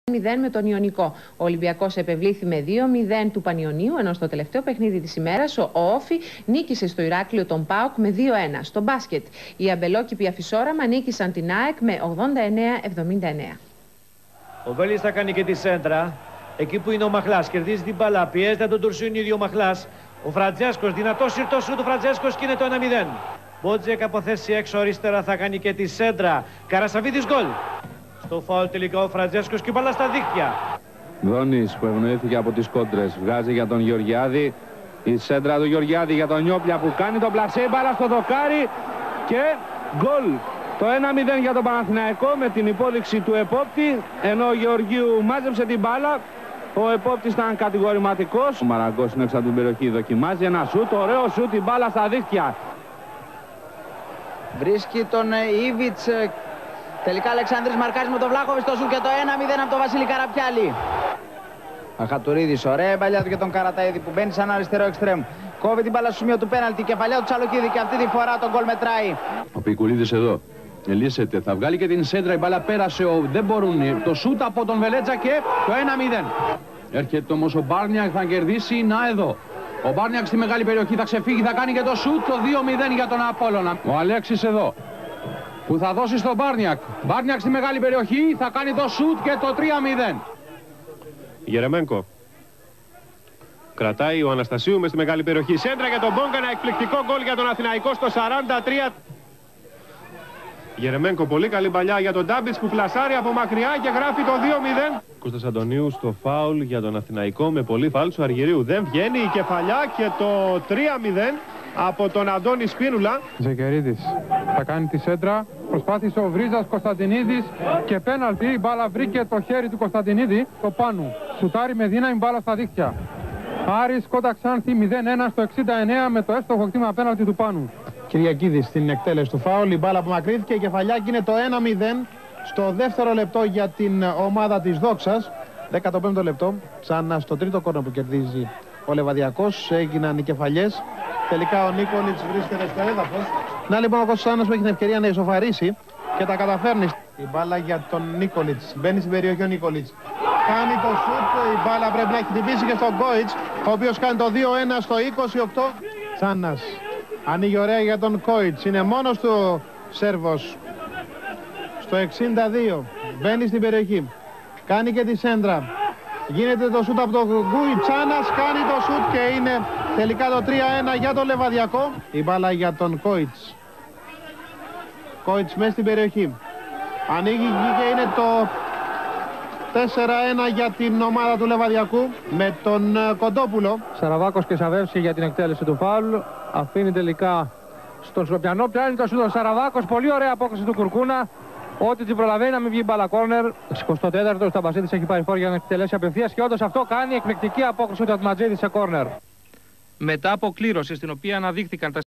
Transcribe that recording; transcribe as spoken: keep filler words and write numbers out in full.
μηδέν με τον Ιωνικό. Ο Ολυμπιακός επευλήθη με δύο μηδέν του Πανιωνίου, ενώ στο τελευταίο παιχνίδι της ημέρας ο Όφι νίκησε στο Ηράκλειο τον ΠΑΟΚ με δύο ένα. Στο μπάσκετ, οι αμπελόκηποι Αφισόραμα νίκησαν την ΑΕΚ με ογδόντα εννέα εβδομήντα εννέα. Ο Βέλης θα κάνει και τη σέντρα. Εκεί που είναι ο Μαχλάς, κερδίζει την μπάλα, πιέζεται τον Τουρσίνιο ίδιο ο Μαχλάς. Ο Φραντζέσκος, δυνατό σύρτο σου του Φραντζέσκος και είναι το ένα μηδέν. Μπότζεκ από θέση έξω αριστερά θα κάνει και τη σέντρα. Καρασαβίδης γκολ. Στο φάουλ τελικά ο Φραντζέσκος και η μπάλα στα δίχτυα. Δόνης που ευνοήθηκε από τις κόντρες, βγάζει για τον Γεωργιάδη. Η σέντρα του Γεωργιάδη για τον Νιόπλια που κάνει τον πλασέ, μπάλα στο δοκάρι και γκολ. Το ένα μηδέν για τον Παναθηναϊκό με την υπόδειξη του επόπτη, ενώ ο Γεωργίου μάζεψε την μπάλα. Ο επόπτης ήταν κατηγορηματικός. Ο Μαραγκός είναι έξω από την περιοχή, δοκιμάζει ένα σούτ, ωραίο σούτ, την μπάλα στα δίχτυα. Βρίσκει τον Ήβιτς. Τελικά Αλεξάνδρης μαρκάζει με τον Βλάχοβιτς στο σούτ και το ένα μηδέν από τον Βασίλη Καραπιάλη. Αχατουρίδης, ωραία παλιά του για τον Καραταίδη που μπαίνει σαν αριστερό εξτρέμ. Κόβει την μπάλα στο σημείο του πέναλτι, κεφαλιά του Τσαλοκίδη και αυτή τη φορά τον γκολ μετράει. Ο Πικουλίδης εδώ. Ελίσσεται, θα βγάλει και την σέντρα, η μπάλα πέρασε, ο... δεν μπορούν. Το σούτ από τον Βελέτζα και το ένα μηδέν. Έρχεται όμως ο Μπάρνιακ, θα κερδίσει, να εδώ. Ο Μπάρνιακ στη μεγάλη περιοχή θα ξεφύγει, θα κάνει και το σούτ, το δύο μηδέν για τον Απόλλωνα. Ο Αλέξης εδώ, που θα δώσει στον Μπάρνιακ. Μπάρνιακ στη μεγάλη περιοχή, θα κάνει το σούτ και το τρία μηδέν. Γερεμένκο. Κρατάει ο Αναστασίου με στη μεγάλη περιοχή. Σέντρα για τον Μπόγκα, ένα εκπληκτικό γκολ για τον Αθηναϊκό στο σαράντα τρία. Γερεμένκο, πολύ καλή παλιά για τον Ντάμπιτς που πλασάρει από μακριά και γράφει το δύο μηδέν. Κώστας Αντωνίου στο φάουλ για τον Αθηναϊκό με πολύ φάουλ του Αργυρίου. Δεν βγαίνει η κεφαλιά και το τρία μηδέν από τον Αντώνη Σπίνουλα. Ζεκερίδης θα κάνει τη σέντρα. Προσπάθησε ο Βρίζας Κωνσταντινίδης και πέναλτι. Η μπάλα βρήκε το χέρι του Κωνσταντινίδη. Το Πάνου σουτάρει με δύναμη μπάλα στα δίχτυα. Άρης Κότα Ξάνθη μηδέν ένα στο εξήντα εννέα με το εύστοχο χτήμα πέναλτι του Πάνου. Κυριακίδης στην εκτέλεση του φάουλ, η μπάλα απομακρύνθηκε, η κεφαλιά και είναι το ένα μηδέν στο δεύτερο λεπτό για την ομάδα της Δόξας. δέκατο πέμπτο λεπτό, ξανά στο τρίτο κόρνο που κερδίζει ο Λεβαδιακός, έγιναν οι κεφαλιές. Τελικά ο Νίκολιτς βρίσκεται στο έδαφος. Να λοιπόν ο Κωνσταντίνος που έχει την ευκαιρία να ισοφαρίσει και τα καταφέρνει. Η μπάλα για τον Νίκολιτς, μπαίνει στην περιοχή ο Νίκολιτς. Κάνει το σουτ, η μπάλα πρέπει να έχει χτυπήσει και στον Γκόιτς, ο οποίος κάνει το δύο ένα στο είκοσι οκτώ. Τσάνας. Ανοίγει ωραία για τον Κόιτς, είναι μόνος του Σέρβος. Στο εξήντα δύο, μπαίνει στην περιοχή, κάνει και τη σέντρα. Γίνεται το σούτ από τον Γκούι, Τσάνας κάνει το σούτ και είναι τελικά το τρία ένα για τον Λεβαδιακό. Η μπάλα για τον Κόιτς. Κόιτς μέσα στην περιοχή. Ανοίγει και είναι το τέσσερα ένα για την ομάδα του Λεβαδιακού με τον Κοντόπουλο. Σαραβάκος και Σαβεύση για την εκτέλεση του φάουλ. Αφήνει τελικά στον Σκοπιανό. Πιάνει το σούτ ο Σαραβάκος. Πολύ ωραία απόκριση του Κουρκούνα. Ό,τι την προλαβαίνει να μην βγει μπάλα κόρνερ. εικοστό τέταρτο Σταμπασίδης έχει πάρει φόρ για να εκτελέσει απευθείας και όντως αυτό κάνει εκπληκτική απόκριση του Ατματζίδη σε κόρνερ. Μετά από κλήρωση στην οποία αναδείχθηκαν τα